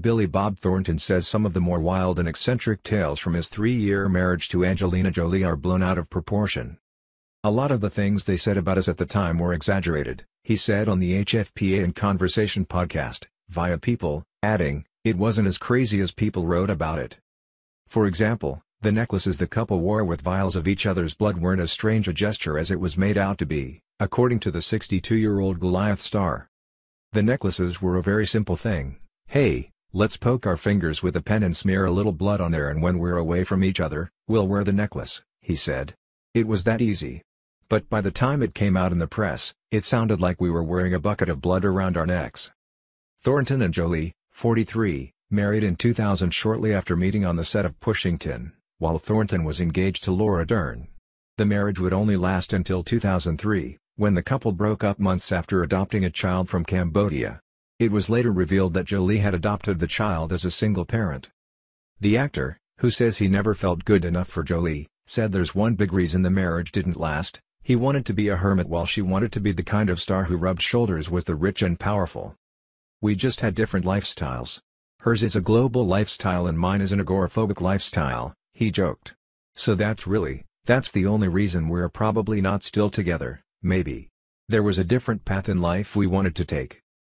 Billy Bob Thornton says some of the more wild and eccentric tales from his 3-year marriage to Angelina Jolie are blown out of proportion. "A lot of the things they said about us at the time were exaggerated," he said on the HFPA In Conversation podcast, via People, adding, "It wasn't as crazy as people wrote about it." For example, the necklaces the couple wore with vials of each other's blood weren't as strange a gesture as it was made out to be, according to the 62-year-old Goliath star. "The necklaces were a very simple thing. Hey, let's poke our fingers with a pen and smear a little blood on there, and when we're away from each other, we'll wear the necklace," he said. "It was that easy. But by the time it came out in the press, it sounded like we were wearing a bucket of blood around our necks." Thornton and Jolie, 43, married in 2000 shortly after meeting on the set of Pushington, while Thornton was engaged to Laura Dern. The marriage would only last until 2003, when the couple broke up months after adopting a child from Cambodia. It was later revealed that Jolie had adopted the child as a single parent. The actor, who says he never felt good enough for Jolie, said there's one big reason the marriage didn't last: he wanted to be a hermit while she wanted to be the kind of star who rubbed shoulders with the rich and powerful. "We just had different lifestyles. Hers is a global lifestyle and mine is an agoraphobic lifestyle," he joked. "So that's the only reason we're probably not still together, maybe. There was a different path in life we wanted to take."